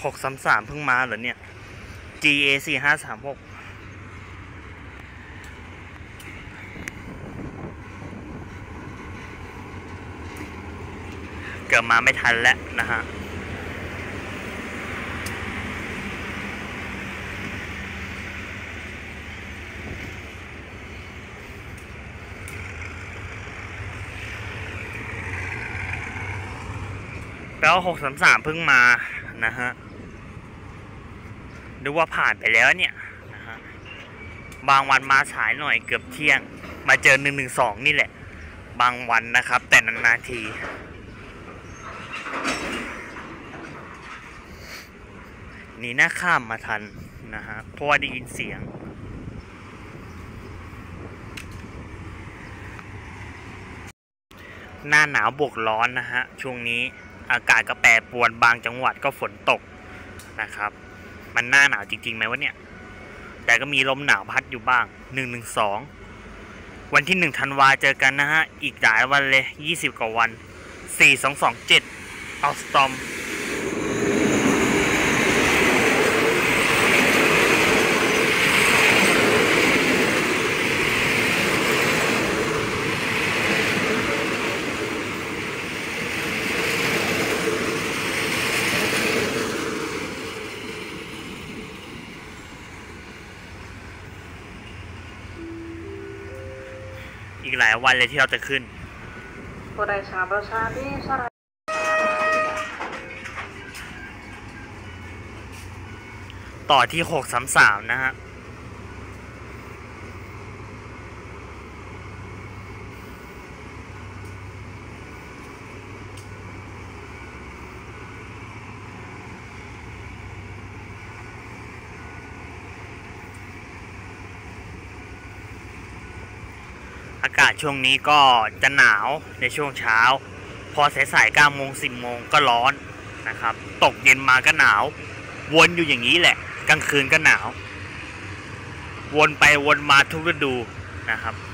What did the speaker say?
633เพิ่งมาเหรอเนี่ย GA 4536เกือบมาไม่ทันแล้วนะฮะแล้ว633เพิ่งมานะฮะดูว่าผ่านไปแล้วเนี่ยนะฮะบางวันมาสายหน่อยเกือบเที่ยงมาเจอ112นี่แหละบางวันนะครับแต่นานๆทีนี่น่าข้ามมาทันนะฮะเพราะว่าได้ยินเสียงหน้าหนาวบวกร้อนนะฮะช่วงนี้อากาศก็แปรปรวนบางจังหวัดก็ฝนตกนะครับมันหน้าหนาวจริงๆไหมวะเนี่ยแต่ก็มีลมหนาวพัดอยู่บ้าง112วันที่1ธันวาเจอกันนะฮะอีกหลายวันเลย20กว่าวัน4227เอาสตอมอีกหลายวันเลยที่เราจะขึ้นต่อที่633นะฮะอากาศช่วงนี้ก็จะหนาวในช่วงเช้าพอสายๆ9 โมง 10 โมงก็ร้อนนะครับตกเย็นมาก็หนาววนอยู่อย่างนี้แหละกลางคืนก็หนาววนไปวนมาทุกฤดูนะครับ